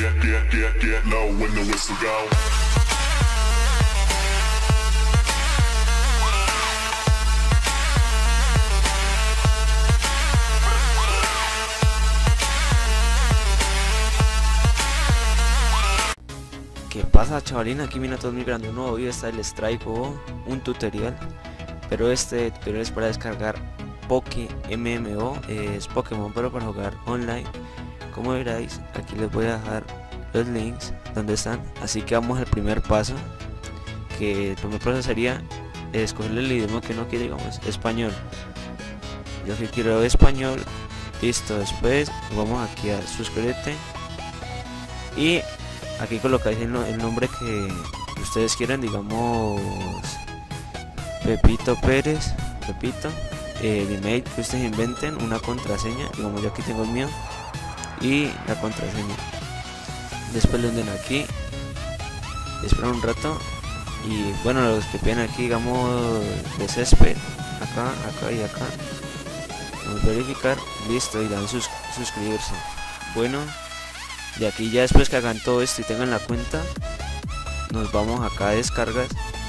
Get low when the whistle go. ¿Qué pasa, chavalina? Aquí viene todo mi grande un nuevo video. Esta les traigo un tutorial, pero este tutorial es para descargar Poké MMO, es Pokémon pero para jugar online. Como veréis, aquí les voy a dejar los links donde están. Así que vamos al primer paso, que el primer paso sería escogerle el idioma que uno quiere, digamos español. Yo que quiero español, listo. Después vamos aquí a suscríbete y aquí colocáis el nombre que ustedes quieran, digamos Pepito Pérez, Pepito, el email que ustedes inventen, una contraseña, digamos yo aquí tengo el mío y la contraseña. Después le den aquí, esperan un rato y bueno, los que piden aquí, digamos de césped, acá y acá, vamos a verificar, listo, y dan suscribirse. Bueno, de aquí ya después que hagan todo esto y tengan la cuenta, nos vamos acá a descargas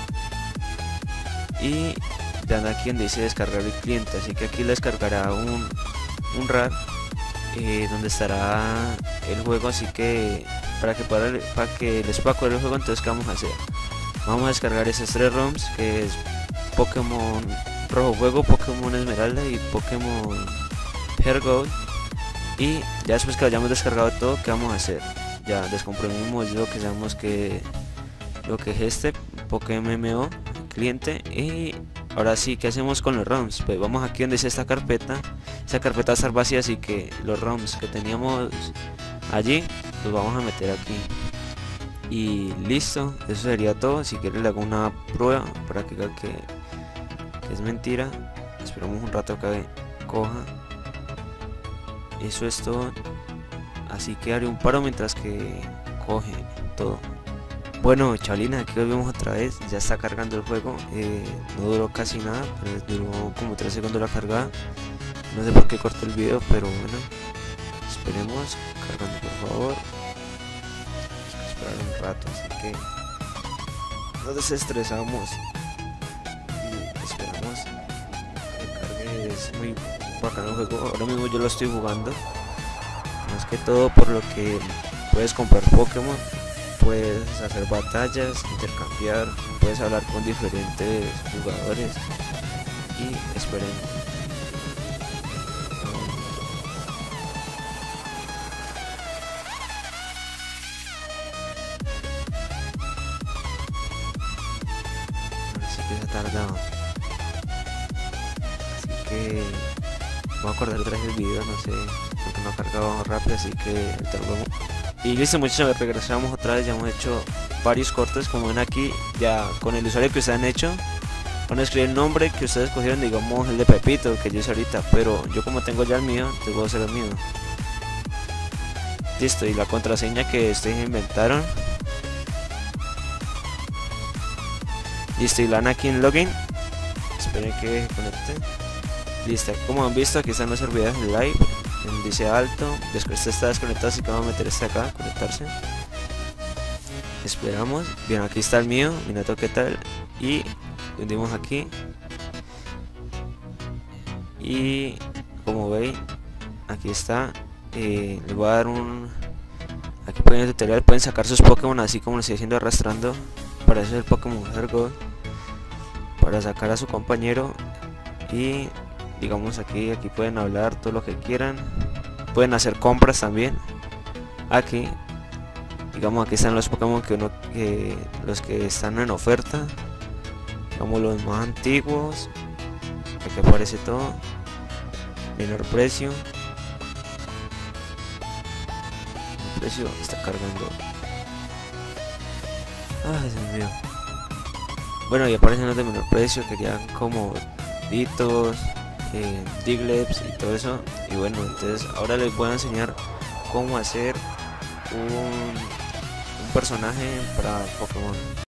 y dan aquí donde dice descargar el cliente. Así que aquí le descargará un RAR donde estará el juego. Así que para que les pueda correr el juego, entonces ¿qué vamos a hacer? Vamos a descargar esos 3 ROMs, que es Pokémon Rojo Fuego, Pokémon Esmeralda y Pokémon Pearl Gold. Y ya después que hayamos descargado todo, ¿qué vamos a hacer? Ya descomprimimos lo que sabemos que lo que es este Pokémon MMO cliente. Y ahora sí, ¿qué hacemos con los ROMs? Pues vamos aquí donde dice esta carpeta. Esa carpeta va a estar vacía, así que los ROMs que teníamos allí los vamos a meter aquí. Y listo, eso sería todo. Si quieres le hago una prueba para que vea que es mentira. Esperamos un rato que coja. Eso es todo, así que haré un paro mientras que coge todo. Bueno, chavalina, aquí volvemos otra vez. Ya está cargando el juego, no duró casi nada, pero duró como 3 segundos la cargada. No sé por qué corté el video, pero bueno, esperemos. Cargando, por favor. Esperar un rato, así que nos desestresamos y esperamos que cargue. Es muy bacano el juego, ahora mismo yo lo estoy jugando, más que todo por lo que puedes comprar Pokémon, puedes hacer batallas, intercambiar, puedes hablar con diferentes jugadores y esperemos. Así que se ha tardado, así que voy a acordar otra vez el video, no sé, porque no ha cargado rápido, así que ahorita lo vemos. Y listo, muchachos, regresamos otra vez. Ya hemos hecho varios cortes, como ven aquí, ya con el usuario que ustedes han hecho. Van a escribir el nombre que ustedes escogieron, digamos el de Pepito, que yo hice ahorita, pero yo como tengo ya el mío, entonces voy a hacer el mío. Listo, y la contraseña que ustedes inventaron. Listo, y la dan aquí en login. Esperen que se conecte. Listo, como han visto, aquí están los servidores de live, dice alto, después este está desconectado, así que vamos a meter este acá, conectarse. Esperamos, bien, aquí está el mío, Minato, ¿qué tal? Y hundimos aquí. Y como veis, aquí está, les voy a dar un... Aquí pueden el tutorial, pueden sacar sus Pokémon así como lo estoy haciendo, arrastrando. Para eso es el Pokémon Pearl Gold, para sacar a su compañero. Y digamos aquí pueden hablar todo lo que quieran, pueden hacer compras también. Aquí digamos aquí están los Pokémon los que están en oferta, digamos los más antiguos. Aquí aparece todo, menor precio, el precio está cargando. Ay, Dios mío. Bueno, y aparecen los de menor precio, querían como Ditos, Digleps y todo eso. Y bueno, entonces ahora les voy a enseñar cómo hacer un personaje para Pokémon.